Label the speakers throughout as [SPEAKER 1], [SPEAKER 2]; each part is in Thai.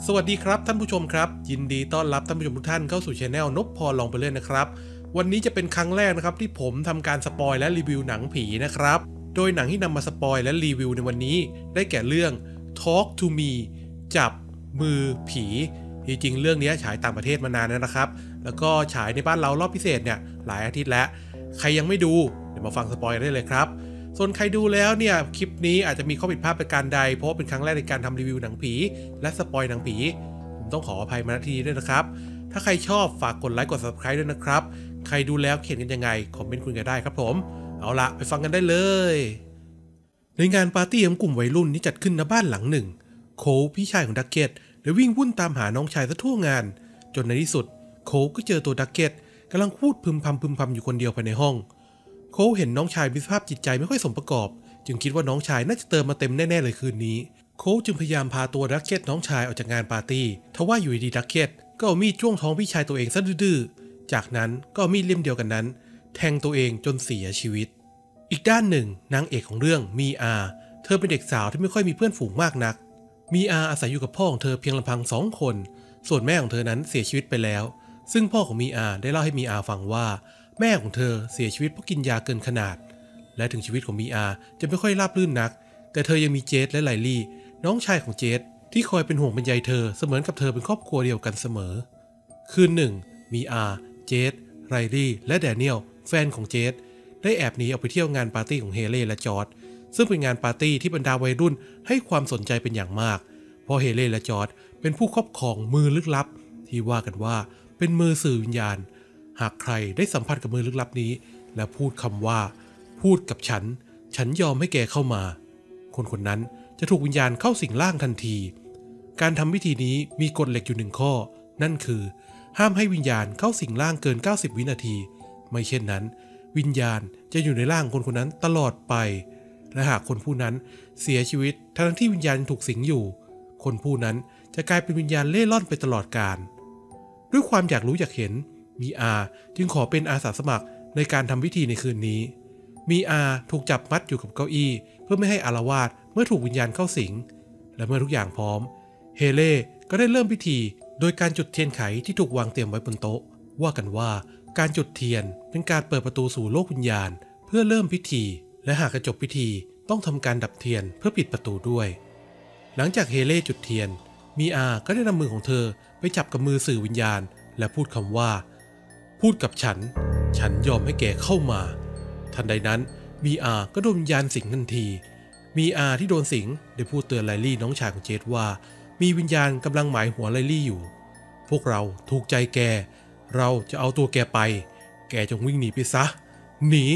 [SPEAKER 1] สวัสดีครับท่านผู้ชมครับยินดีต้อนรับท่านผู้ชมทุกท่านเข้าสู่ช anel นพพรลองไปเล่นนะครับวันนี้จะเป็นครั้งแรกนะครับที่ผมทำการสปอยและรีวิวหนังผีนะครับโดยหนังที่นำมาสปอยและรีวิวในวันนี้ได้แก่เรื่อง Talk to Me จับมือผีจริงๆเรื่องนี้ฉายต่างประเทศมานานแล้วนะครับแล้วก็ฉายในบ้านเรารอบพิเศษเนี่ยหลายอาทิตย์แล้วใครยังไม่ดูเดี๋ยวมาฟังสปอยได้เลยครับส่วนใครดูแล้วเนี่ยคลิปนี้อาจจะมีข้อผิดพลาดประการใดเพราะเป็นครั้งแรกในการทำรีวิวหนังผีและสปอยหนังผีผมต้องขออภัยมาณที่นี้ด้วยนะครับถ้าใครชอบฝากกดไลค์กด Subscribe ด้วยนะครับใครดูแล้วเขียนกันยังไงคอมเมนต์คุยกันได้ครับผมเอาละไปฟังกันได้เลยในงานปาร์ตี้ของกลุ่มวัยรุ่นที่จัดขึ้นณบ้านหลังหนึ่งโคลพี่ชายของดักเก็ตได้วิ่งวุ่นตามหาน้องชายซะทั่วงานจนในที่สุดโคลก็เจอตัวดักเก็ตกำลังพูดพึมพำอยู่คนเดียวภายในห้องโคลเห็นน้องชายมีสภาพจิตใจไม่ค่อยสมประกอบจึงคิดว่าน้องชายน่าจะเติมมาเต็มแน่ๆเลยคืนนี้โคลจึงพยายามพาตัวดักเก็ตน้องชายออกจากงานปาร์ตี้ทว่าอยู่ดีดักเก็ตก็เอามีดจ้วงท้องพี่ชายตัวเองซะดื้อๆจากนั้นก็เอามีดเล่มเดียวกันนั้นแทงตัวเองจนเสียชีวิตอีกด้านหนึ่งนางเอกของเรื่องมีอาเธอเป็นเด็กสาวที่ไม่ค่อยมีเพื่อนฝูงมากนักมีอาอาศัยอยู่กับพ่อของเธอเพียงลำพัง2 คนส่วนแม่ของเธอนั้นเสียชีวิตไปแล้วซึ่งพ่อของมีอาได้เล่าให้มีอาฟังว่าแม่ของเธอเสียชีวิตเพราะกินยาเกินขนาดและถึงชีวิตของมีอาจะไม่ค่อยราบรื่นนักแต่เธอยังมีเจสและไลลี่น้องชายของเจสที่คอยเป็นห่วงเป็นใยเธอเสมือนกับเธอเป็นครอบครัวเดียวกันเสมอคืนหนึ่งมีอาเจสไลลี่และแดเนียลแฟนของเจสได้แอบหนีออกไปเที่ยวงานปาร์ตี้ของเฮเล่และจอร์จซึ่งเป็นงานปาร์ตี้ที่บรรดาวัยรุ่นให้ความสนใจเป็นอย่างมากเพราะเฮเล่และจอร์จเป็นผู้ครอบครองมือลึกลับที่ว่ากันว่าเป็นมือสื่อวิญญาณหากใครได้สัมผัสกับมือลึกลับนี้และพูดคำว่าพูดกับฉันยอมให้แกเข้ามาคนคนนั้นจะถูกวิญญาณเข้าสิงร่างทันทีการทำพิธีนี้มีกฎเหล็กอยู่1 ข้อนั่นคือห้ามให้วิญญาณเข้าสิงร่างเกิน90 วินาทีไม่เช่นนั้นวิญญาณจะอยู่ในร่างคนคนนั้นตลอดไปและหากคนผู้นั้นเสียชีวิตทั้งที่วิญญาณถูกสิงอยู่คนผู้นั้นจะกลายเป็นวิญญาณเล่ร่อนไปตลอดกาลด้วยความอยากรู้อยากเห็นมีอาจึงขอเป็นอาสาสมัครในการทำพิธีในคืนนี้มีอาถูกจับมัดอยู่กับเก้าอี้เพื่อไม่ให้อาละวาดเมื่อถูกวิญญาณเข้าสิงและเมื่อทุกอย่างพร้อมเฮเล่ก็ได้เริ่มพิธีโดยการจุดเทียนไขที่ถูกวางเตรียมไว้บนโต๊ะว่ากันว่าการจุดเทียนเป็นการเปิดประตูสู่โลกวิญญาณเพื่อเริ่มพิธีและหากจะจบพิธีต้องทำการดับเทียนเพื่อปิดประตูด้วยหลังจากเฮเล่จุดเทียนมีอาก็ได้นำมือของเธอไปจับกับมือสื่อวิญญาณและพูดคำว่าพูดกับฉันยอมให้แกเข้ามาทันใดนั้นมีอาก็โดนวิญญาณสิงทันทีมีอาที่โดนสิงได้พูดเตือนไลลี่น้องชายของเจสว่ามีวิญญาณกำลังหมายหัวไลลี่อยู่พวกเราถูกใจแกเราจะเอาตัวแกไปแกจงวิ่งหนีไปซะหนี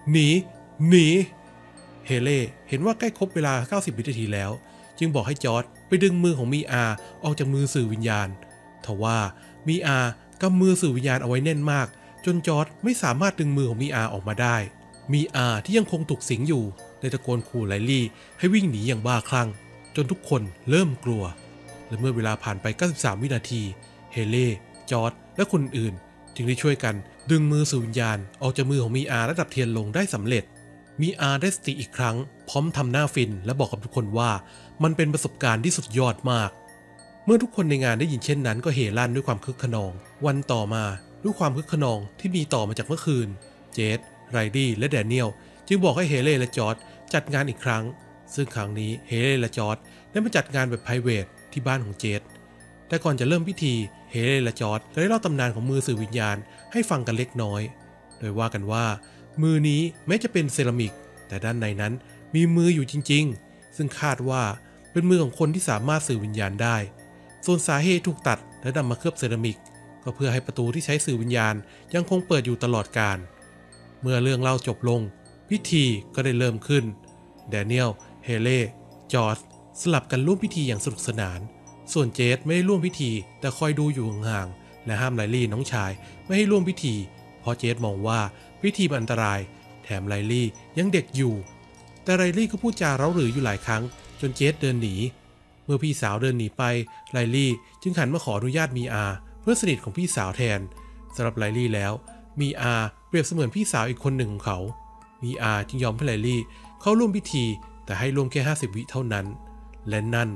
[SPEAKER 1] เฮเล่เห็นว่าใกล้ครบเวลา90 วินาทีแล้วจึงบอกให้จอร์จไปดึงมือของมีอาออกจากมือสื่อวิญญาณทว่ามีอากำมือสื่อวิญญาณเอาไว้แน่นมากจนจอร์จไม่สามารถดึงมือของมีอาออกมาได้มีอาที่ยังคงถูกสิงอยู่ได้ตะโกนขู่ไลลี่ให้วิ่งหนีอย่างบ้าคลั่งจนทุกคนเริ่มกลัวและเมื่อเวลาผ่านไป93 วินาทีเฮเล่จอร์จและคนอื่นจึงได้ช่วยกันดึงมือสื่อวิญญาณออกจากมือของมีอาและดับเทียนลงได้สำเร็จมีอาได้สติอีกครั้งพร้อมทำหน้าฟินและบอกกับทุกคนว่ามันเป็นประสบการณ์ที่สุดยอดมากเมื่อทุกคนในงานได้ยินเช่นนั้นก็เฮลั่นด้วยความคึกขนองวันต่อมาด้วยความคึกขนองที่มีต่อมาจากเมื่อคืนเจสไรดี้และแดเนียลจึงบอกให้เฮเล่และจอร์จจัดงานอีกครั้งซึ่งครั้งนี้เฮเล่และจอร์จได้มาจัดงานแบบไพรเวทที่บ้านของเจสแต่ก่อนจะเริ่มพิธีเฮเล่และจอร์จก็ได้เล่าตำนานของมือสื่อวิญญาณให้ฟังกันเล็กน้อยโดยว่ากันว่ามือนี้แม้จะเป็นเซรามิกแต่ด้านในนั้นมีมืออยู่จริงๆซึ่งคาดว่าเป็นมือของคนที่สามารถสื่อวิญญาณได้ส่วนสาเหตุถูกตัดและนำมาเคลือบเซรามิกก็เพื่อให้ประตูที่ใช้สื่อวิญญาณยังคงเปิดอยู่ตลอดกาลเมื่อเรื่องเล่าจบลงพิธีก็ได้เริ่มขึ้นแดเนียลเฮเล่จอร์จสลับกันร่วมพิธีอย่างสนุกสนานส่วนเจสไม่ได้ร่วมพิธีแต่คอยดูอยู่ห่างๆและห้ามไลลี่น้องชายไม่ให้ร่วมพิธีเพราะเจสมองว่าพิธีมันอันตรายแถมไลลี่ยังเด็กอยู่แต่ไลลี่ก็พูดจาเร้าหรืออยู่หลายครั้งจนเจสเดินหนีเมื่อพี่สาวเดินหนีไปไลลี่จึงหันมาขออนุญาตมีอาเพื่อนสนิทของพี่สาวแทนสำหรับไลลี่แล้วมีอาเปรียบเสมือนพี่สาวอีกคนหนึ่งของเขามีอาจึงยอมให้ไลลี่เข้าร่วมพิธีแต่ให้ร่วมแค่50 วิเท่านั้นและนั่น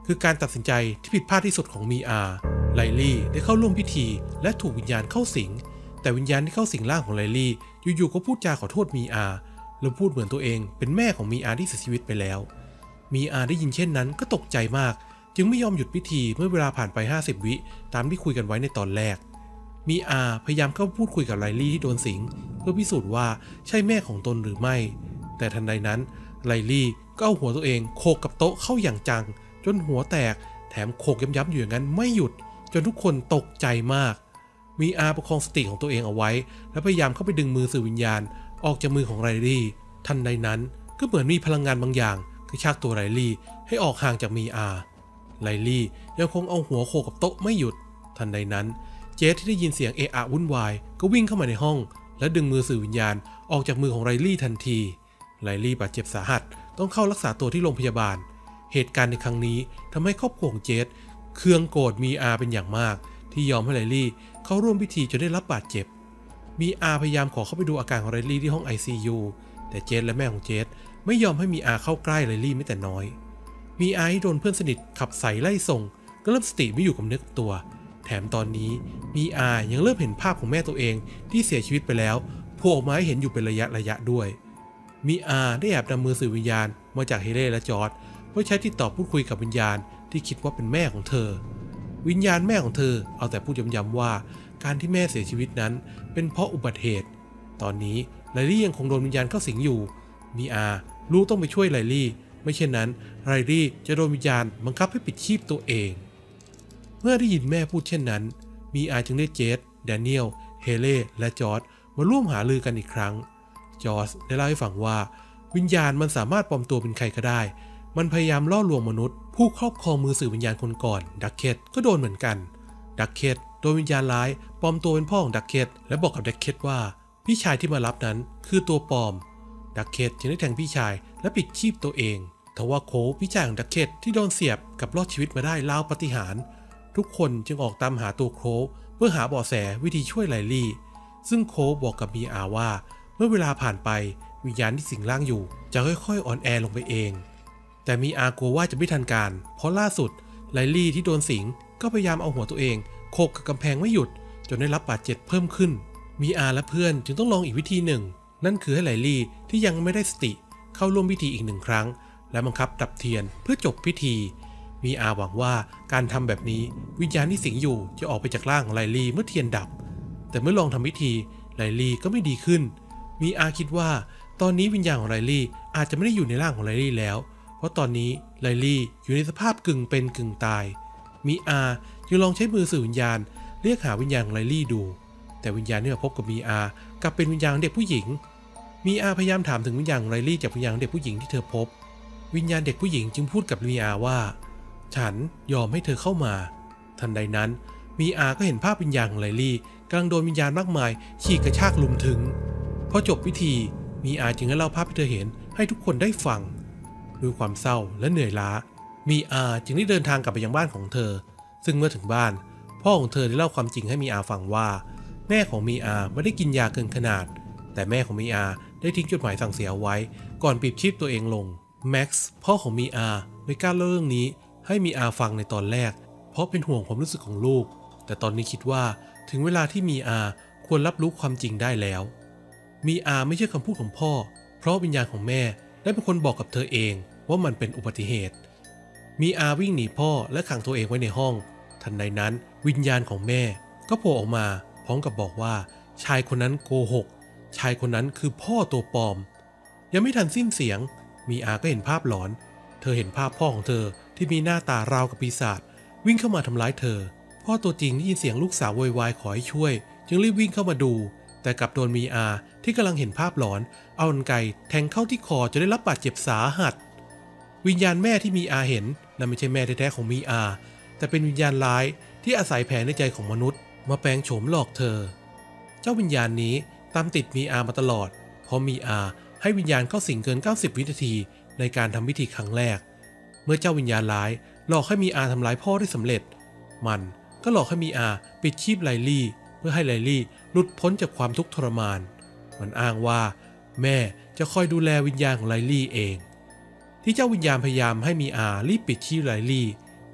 [SPEAKER 1] คือการตัดสินใจที่ผิดพลาดที่สุดของมีอาไลลี่ได้เข้าร่วมพิธีและถูกวิญญาณเข้าสิงแต่วิญญาณที่เข้าสิงร่างของไลลี่อยู่ๆก็พูดจาขอโทษมีอาแล้วพูดเหมือนตัวเองเป็นแม่ของมีอาที่เสียชีวิตไปแล้วมีอาได้ยินเช่นนั้นก็ตกใจมากจึงไม่ยอมหยุดพิธีเมื่อเวลาผ่านไป50 วิตามที่คุยกันไว้ในตอนแรกมีอาพยายามเข้าพูดคุยกับไลลี่ที่โดนสิงเพื่อพิสูจน์ว่าใช่แม่ของตนหรือไม่แต่ทันใดนั้นไลลี่ก็เอาหัวตัวเองโขกกับโต๊ะเข้าอย่างจังจนหัวแตกแถมโขกย้ำๆอยู่อย่างนั้นไม่หยุดจนทุกคนตกใจมากมีอาประคองสติของตัวเองเอาไว้และพยายามเข้าไปดึงมือสื่อวิญญาณออกจากมือของไลลี่ทันใดนั้นก็เหมือนมีพลังงานบางอย่างกระชากตัวไลลี่ให้ออกห่างจากมีอาไลลี่ยังคงเอาหัวโขกกับโต๊ะไม่หยุดทันใดนั้นเจสที่ได้ยินเสียงเอะอะวุ่นวายก็วิ่งเข้ามาในห้องและดึงมือสื่อวิญญาณออกจากมือของไลลี่ทันทีไลลี่บาดเจ็บสาหัสต้องเข้ารักษาตัวที่โรงพยาบาลเหตุการณ์ในครั้งนี้ทำให้ครอบครัวของเจสเคืองโกรธมีอาเป็นอย่างมากที่ยอมให้ไลลี่เข้าร่วมพิธีจนได้รับบาดเจ็บมีอาพยายามขอเข้าไปดูอาการของไลลี่ที่ห้อง ICU แต่เจสและแม่ของเจสไม่ยอมให้มีอาเข้าใกล้ไลลี่แม้แต่น้อยมีอาที่โดนเพื่อนสนิทขับใส่ไล่ส่งก็เริ่มสติไม่อยู่กับเนื้อกับตัวแถมตอนนี้มีอายังเริ่มเห็นภาพของแม่ตัวเองที่เสียชีวิตไปแล้วโผล่ออกมาให้เห็นอยู่เป็นระยะด้วยมีอาได้แอบนำมือสื่อวิญญาณมาจากเฮเล่และจอร์จเพื่อใช้ติดต่อพูดคุยกับวิญญาณที่คิดว่าเป็นแม่ของเธอวิญญาณแม่ของเธอเอาแต่พูดย้ำๆว่าการที่แม่เสียชีวิตนั้นเป็นเพราะอุบัติเหตุตอนนี้ไลลี่ยังคงโดนวิญญาณเข้าสิงอยู่มีอาลูกต้องไปช่วยไลลี่ไม่เช่นนั้นไลลี่จะโดนวิญญาณบังคับให้ปิดชีพตัวเองเมื่อได้ยินแม่พูดเช่นนั้นมีอาจึงเรียกเจสแดเนียลเฮเล่และจอร์จมาร่วมหารือกันอีกครั้งจอร์จได้เล่าให้ฟังว่าวิญญาณมันสามารถปลอมตัวเป็นใครก็ได้มันพยายามล่อลวงมนุษย์ผู้ครอบครองมือสื่อวิญญาณคนก่อนดักเก็ตก็โดนเหมือนกันดักเก็ตโดนวิญญาณร้ายปลอมตัวเป็นพ่อของดักเก็ตและบอกกับดักเก็ตว่าพี่ชายที่มารับนั้นคือตัวปลอมดักเก็ตจึงได้แทงพี่ชายและปิดชีพตัวเองทว่าโคพี่ชายของดักเก็ตที่โดนเสียบกับรอดชีวิตมาได้ราวปาฏิหาริย์ทุกคนจึงออกตามหาตัวโคเพื่อหาเบาะแสวิธีช่วยไลลี่ซึ่งโคบอกกับมีอาว่าเมื่อเวลาผ่านไปวิญญาณที่สิงร่างอยู่จะค่อยๆอ่อนแอลงไปเองแต่มีอากลัวว่าจะไม่ทันการเพราะล่าสุดไลลี่ที่โดนสิงก็พยายามเอาหัวตัวเองโขกกับกำแพงไม่หยุดจนได้รับบาดเจ็บเพิ่มขึ้นมีอาและเพื่อนจึงต้องลองอีกวิธีหนึ่งนั่นคือให้ไลลี่ที่ยังไม่ได้สติเข้าร่วมพิธีอีก1 ครั้งและบังคับดับเทียนเพื่อจบพิธีมีอาหวังว่าการทำแบบนี้วิญญาณที่สิงอยู่จะออกไปจากร่างของไลลี่เมื่อเทียนดับแต่เมื่อลองทำพิธีไลลี่ก็ไม่ดีขึ้นมีอาคิดว่าตอนนี้วิญญาณของไลลี่อาจจะไม่ได้อยู่ในร่างของไลลี่แล้วเพราะตอนนี้ไลลี่อยู่ในสภาพกึ่งเป็นกึ่งตายมีอาจึงลองใช้มือสื่อวิญญาณเรียกหาวิญญาณของไลลี่ดูแต่วิญญาณที่มาพบกับมีอากลับเป็นวิญญาณเด็กผู้หญิงมีอาพยายามถามถึงวิญญาณของไลลี่จากวิญญาณเด็กผู้หญิงที่เธอพบวิญญาณเด็กผู้หญิงจึงพูดกับมีอาว่าฉันยอมให้เธอเข้ามาทันใดนั้นมีอาก็เห็นภาพวิญญาณของไลลี่กำลังโดนวิญญาณมากมายฉีกกระชากลุมถึงพอจบพิธีมีอาจึงได้เล่าภาพที่เธอเห็นให้ทุกคนได้ฟังด้วยความเศร้าและเหนื่อยล้ามีอาจึงได้เดินทางกลับไปยังบ้านของเธอซึ่งเมื่อถึงบ้านพ่อของเธอได้เล่าความจริงให้มีอาฟังว่าแม่ของมีอาไม่ได้กินยาเกินขนาดแต่แม่ของมีอาได้ทิ้งจดหมายสั่งเสียเอาไว้ก่อนปิดชีพตัวเองลงแม็กซ์พ่อของมีอาไม่กล้าเล่าเรื่องนี้ให้มีอาฟังในตอนแรกเพราะเป็นห่วงความรู้สึกของลูกแต่ตอนนี้คิดว่าถึงเวลาที่มีอาควรรับรู้ความจริงได้แล้วมีอาไม่เชื่อคำพูดของพ่อเพราะวิญญาณของแม่ได้เป็นคนบอกกับเธอเองว่ามันเป็นอุบัติเหตุมีอาวิ่งหนีพ่อและขังตัวเองไว้ในห้องทันใดนั้นวิญญาณของแม่ก็โผล่ออกมาพร้อมกับบอกว่าชายคนนั้นโกหกชายคนนั้นคือพ่อตัวปลอมยังไม่ทันสิ้นเสียงมีอาก็เห็นภาพหลอนเธอเห็นภาพพ่อของเธอที่มีหน้าตาราวกับปีศาจวิ่งเข้ามาทำร้ายเธอพ่อตัวจริงได้ยินเสียงลูกสาวโวยวายขอให้ช่วยจึงรีบวิ่งเข้ามาดูแต่กลับโดนมีอาที่กำลังเห็นภาพหลอนเอากรรไกรแทงเข้าที่คอจนได้รับบาดเจ็บสาหัสวิญญาณแม่ที่มีอาเห็นนั่นไม่ใช่แม่แท้ๆของมีอาแต่เป็นวิญญาณร้ายที่อาศัยแผลในใจของมนุษย์มาแปลงโฉมหลอกเธอเจ้าวิญญาณนี้ตามติดมีอามาตลอดเพราะมีอาให้วิญญาณเข้าสิงเกิน90 วินาทีในการทำพิธีครั้งแรกเมื่อเจ้าวิญญาณร้ายหลอกให้มีอาทำร้ายพ่อได้สำเร็จมันก็หลอกให้มีอาปิดชีพไลลี่เพื่อให้ไลลี่หลุดพ้นจากความทุกข์ทรมานมันอ้างว่าแม่จะคอยดูแลวิญญาณของไลลี่เองที่เจ้าวิญญาณพยายามให้มีอารีบปิดชีพไลลี่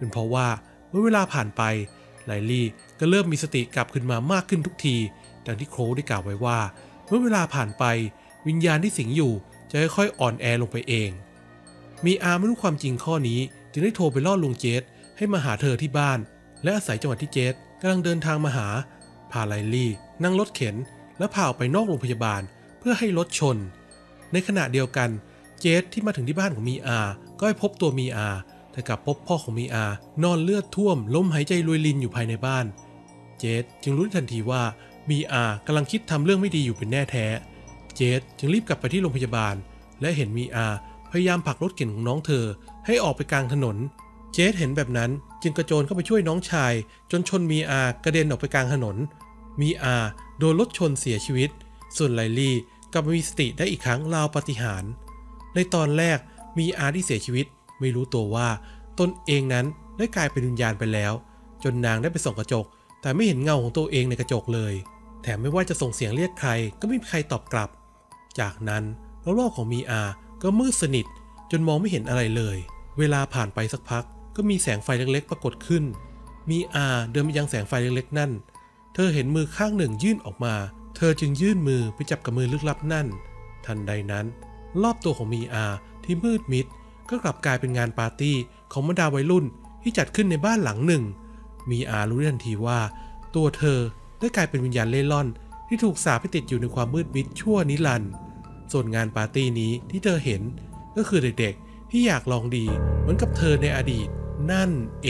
[SPEAKER 1] เป็นเพราะว่าเมื่อเวลาผ่านไปไลลี่ก็เริ่มมีสติกลับขึ้นมามากขึ้นทุกทีดังที่โคลได้กล่าวไว้ว่าเมื่อเวลาผ่านไปวิญญาณที่สิงอยู่จะค่อยๆอ่อนแอลงไปเองมีอาไม่รู้ความจริงข้อนี้จึงได้โทรไปล่อลวงเจสให้มาหาเธอที่บ้านและอาศัยจังหวะที่เจสกำลังเดินทางมาหาพาไลลี่นั่งรถเข็นและพาออกไปนอกโรงพยาบาลเพื่อให้รถชนในขณะเดียวกันเจสที่มาถึงที่บ้านของมีอาก็ไปพบตัวมีอาแต่กลับพบพ่อของมีอานอนเลือดท่วมล้มหายใจรวยรินอยู่ภายในบ้านเจสจึงรู้ทันทีว่ามีอากำลังคิดทำเรื่องไม่ดีอยู่เป็นแน่แท้เจสจึงรีบกลับไปที่โรงพยาบาลและเห็นมีอาพยายามผลักรถเข็นของน้องเธอให้ออกไปกลางถนนเจสเห็นแบบนั้นจึงกระโจนเข้าไปช่วยน้องชายจนชนมีอากระเด็นออกไปกลางถนนมีอาโดนรถชนเสียชีวิตส่วนไลลี่กลับมามีสติได้อีกครั้งราวปาฏิหาริย์ในตอนแรกมีอาที่เสียชีวิตไม่รู้ตัวว่าตนเองนั้นได้กลายเป็นวิญญาณไปแล้วจนนางได้ไปส่องกระจกแต่ไม่เห็นเงาของตัวเองในกระจกเลยแถมไม่ว่าจะส่งเสียงเรียกใครก็ไม่มีใครตอบกลับจากนั้นโลกของมีอาก็มืดสนิทจนมองไม่เห็นอะไรเลยเวลาผ่านไปสักพักก็มีแสงไฟเล็กๆปรากฏขึ้นมีอาเดินไปยังแสงไฟเล็กๆนั่นเธอเห็นมือข้างหนึ่งยื่นออกมาเธอจึงยื่นมือไปจับกับมือลึกลับนั่นทันใดนั้นรอบตัวของมีอาที่มืดมิดก็กลับกลายเป็นงานปาร์ตี้ของบรรดาวัยรุ่นที่จัดขึ้นในบ้านหลังหนึ่งมีอารู้ทันทีว่าตัวเธอได้กลายเป็นวิญญาณเล่ร่อนที่ถูกสาปให้ติดอยู่ในความมืดมิดชั่วนิรันดร์ส่วนงานปาร์ตี้นี้ที่เธอเห็นก็คือเด็กๆที่อยากลองดีเหมือนกับเธอในอดีตนั่นเอง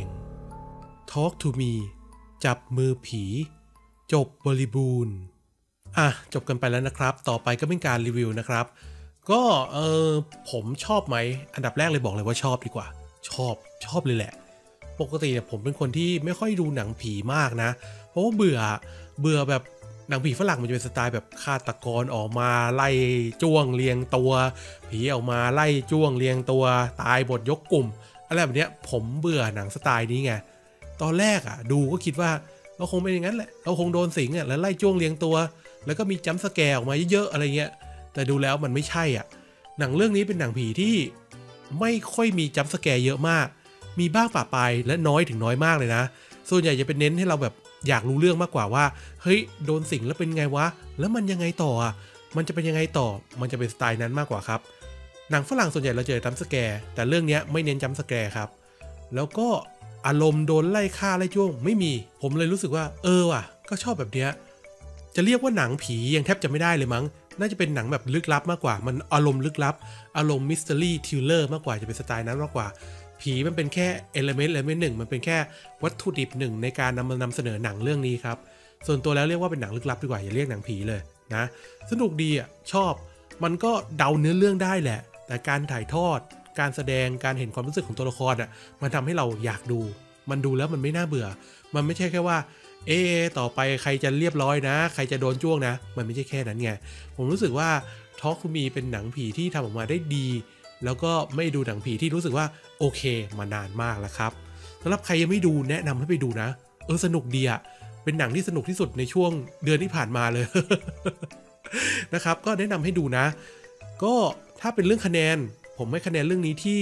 [SPEAKER 1] Talk to me จับมือผีจบบริบูรณ์จบกันไปแล้วนะครับต่อไปก็เป็นการรีวิวนะครับก็ผมชอบไหมอันดับแรกเลยบอกเลยว่าชอบดีกว่าชอบเลยแหละปกติเนี่ยผมเป็นคนที่ไม่ค่อยดูหนังผีมากนะเพราะว่าเบื่อแบบหนังผีฝรั่งมันจะเป็นสไตล์แบบฆาตกรออกมาไล่จ้วงเรียงตัวผีออกมาไล่จ้วงเรียงตัวตายบทยกกลุ่มอะไรแบบเนี้ยผมเบื่อหนังสไตล์นี้ไงตอนแรกดูก็คิดว่าเราคงเป็นอย่างนั้นแหละเราคงโดนสิงแล้วไล่จ้วงเรียงตัวแล้วก็มีจัมป์สแกร์ออกมาเยอะๆอะไรเงี้ยแต่ดูแล้วมันไม่ใช่หนังเรื่องนี้เป็นหนังผีที่ไม่ค่อยมีจัมป์สแกร์เยอะมากมีบ้างปะปายและน้อยถึงน้อยมากเลยนะส่วนใหญ่จะเป็นเน้นให้เราแบบอยากรู้เรื่องมากกว่าว่าเฮ้ยโดนสิงแล้วเป็นไงวะแล้วมันยังไงต่อมันจะเป็นยังไงต่อมันจะเป็นสไตล์นั้นมากกว่าครับหนังฝรั่งส่วนใหญ่เราเจอจัมป์สแกร์แต่เรื่องนี้ไม่เน้นจัมป์สแกร์ครับแล้วก็อารมณ์โดนไล่ฆ่าไล่จ้วงไม่มีผมเลยรู้สึกว่าว่ะก็ชอบแบบเนี้ยจะเรียกว่าหนังผียังแทบจะไม่ได้เลยมั้งน่าจะเป็นหนังแบบลึกลับมากกว่ามันอารมณ์ลึกลับอารมณ์มิสเตอรี่ทริลเลอร์มากกว่าจะเป็นสไตล์นั้นมากกว่าผีมันเป็นแค่เอลิเมนต์หนึ่งมันเป็นแค่วัตถุดิบหนึ่งในการนำเสนอหนังเรื่องนี้ครับส่วนตัวแล้วเรียกว่าเป็นหนังลึกลับดีกว่าอย่าเรียกหนังผีเลยนะสนุกดีชอบมันก็เดาเนื้อเรื่องได้แหละแต่การถ่ายทอดการแสดงการเห็นความรู้สึกของตัวละครมันทำให้เราอยากดูมันดูแล้วมันไม่น่าเบื่อมันไม่ใช่แค่ว่าต่อไปใครจะเรียบร้อยนะใครจะโดนจ้วงนะมันไม่ใช่แค่นั้นไงผมรู้สึกว่าTalk to meเป็นหนังผีที่ทำออกมาได้ดีแล้วก็ไม่ดูหนังผีที่รู้สึกว่าโอเคมานานมากแล้วครับสำหรับใครยังไม่ดูแนะนำให้ไปดูนะสนุกดีเป็นหนังที่สนุกที่สุดในช่วงเดือนที่ผ่านมาเลย นะครับก็แนะนำให้ดูนะก็ถ้าเป็นเรื่องคะแนนผมให้คะแนนเรื่องนี้ที่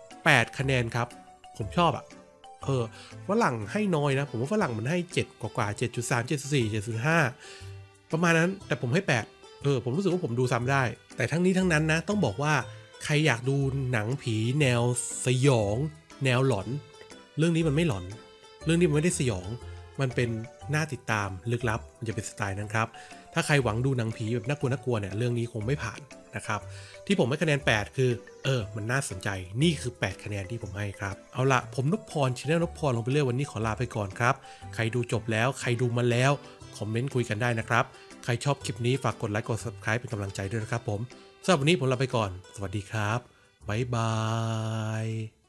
[SPEAKER 1] 8คะแนนครับผมชอบฝรั่งให้น้อยนะผมว่าฝรั่งมันให้7กว่าๆ 7.3 7.4 7.5 ประมาณนั้นแต่ผมให้8ผมรู้สึกว่าผมดูซ้ำได้แต่ทั้งนี้ทั้งนั้นนะต้องบอกว่าใครอยากดูหนังผีแนวสยองแนวหลอนเรื่องนี้มันไม่หลอนเรื่องนี้มันไม่ได้สยองมันเป็นน่าติดตามลึกลับมันจะเป็นสไตล์นั้นครับถ้าใครหวังดูหนังผีแบบน่ากลัวเนี่ยเรื่องนี้คงไม่ผ่านนะครับที่ผมให้คะแนน8คือมันน่าสนใจนี่คือ8คะแนนที่ผมให้ครับเอาละผมนพพรChannel นพพรลงไปเรื่อยวันนี้ขอลาไปก่อนครับใครดูจบแล้วใครดูมาแล้วคอมเมนต์คุยกันได้นะครับใครชอบคลิปนี้ฝากกดไลค์กด Subscribe เป็นกำลังใจด้วยนะครับผมสำหรับวันนี้ผมลาไปก่อนสวัสดีครับบ๊ายบาย